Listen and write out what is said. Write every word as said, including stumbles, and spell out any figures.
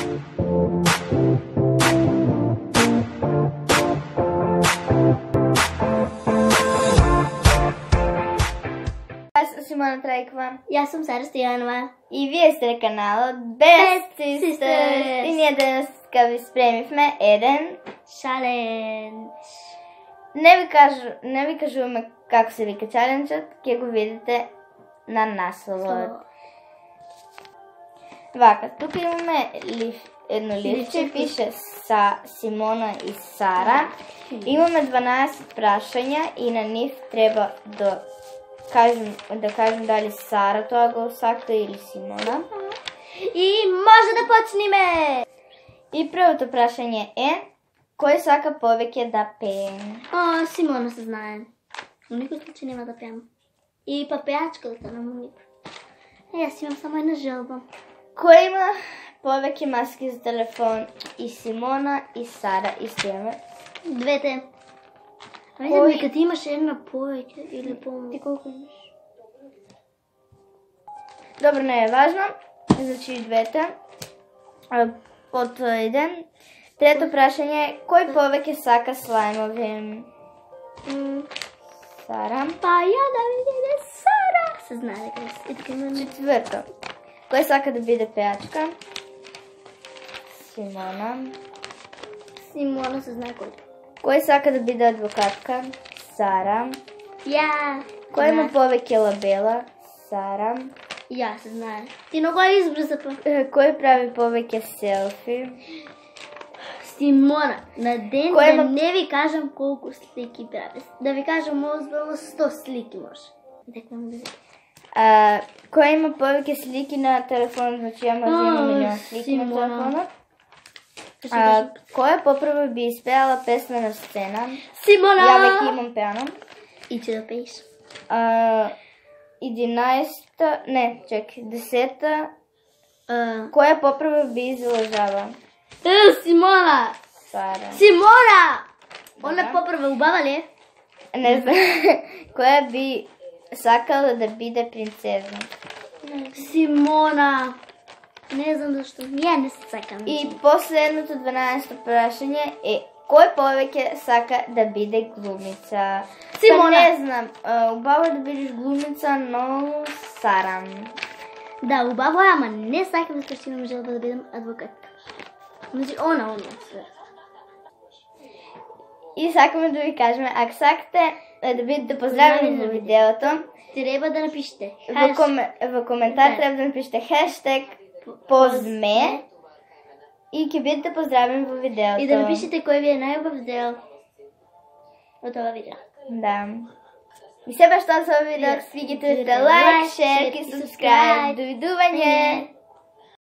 Аз съм Симона Трайкова. И аз съм Сара Стоянова. И вие сте на канала Best Sisters. И ние днес ви спремихме един чалендж. Не ви, кажу, не ви кажуваме как се вика чаленджът, ке го видите на насловът. Вака, тук имаме лиф, едно лифче, пише Са, Симона и Сара. Имаме дванайсет прашања и на нив треба да кажем, да кажем дали Сара тоа го сака или Симона. И може да почнеме! И првото прашање е, кој сака повеќе да пее? О, Симона се знае. Но никој случај нема да пеам. И па пеачка да станам уник. Е, аз имам само една желба. Кој има повеќе маски за телефон? И Симона, и Сара, и Стојане? Двете. Видам ли, като имаш една повеќе или по-малко? Ти колко имаш? Добро, не е важно. Значи и двете. Под еден. Трето прашање е, кој повеќе сака слаймови? Сара. Па ја да видиме Сара. Се знае дека и така имаме. Четврто. Кој сака да биде пеачка? Симона. Симона се знае кој. Кој сака да биде адвокатка? Сара. Ја. Кој има повеќе лабела? Сара. Ја се знае. Ти много ја избрза па. Кој прави повеќе селфи? Симона. На ден Кој да има... не ви кажам колку слики прави. Да ви кажам озбилно сто слики може. Дека му да А, кој има повеќе слики на телефон, значи ја може има милион слики Симона. на телефонот? А, која попрво би испеала песна на сцена? Симона! Ја веќе имам пеано. И че да пееш. А, единаесета, не, чекай, десета. Uh, Која попрво би излажава? е, Симона! Сара. Симона! Она попрва убава ли? Не знам. Која би сакала да биде принцеза? Симона! Не знам зашто. Ја не се сакам. И последното дванаесето прашање е, кој повеќе сака да биде глумица? Симона! Па не знам, а, убаво е да бидеш глумица, но Сара. Да, убаво е, ама не сакам да имам желба да бидам адвокатка. Значи, она, она. И сакаме да ви кажем, ако сакате да бидете поздравени за видеото, треба да напишете. в, ком... в коментар да. Трябва да напишете хештег позме и ќе бидете поздравени во видеото. И да напишете кој ви е најубав дел од ова видео. Да. И се баш тоа со видео, свигите лайк, шер и subscribe. Довидување!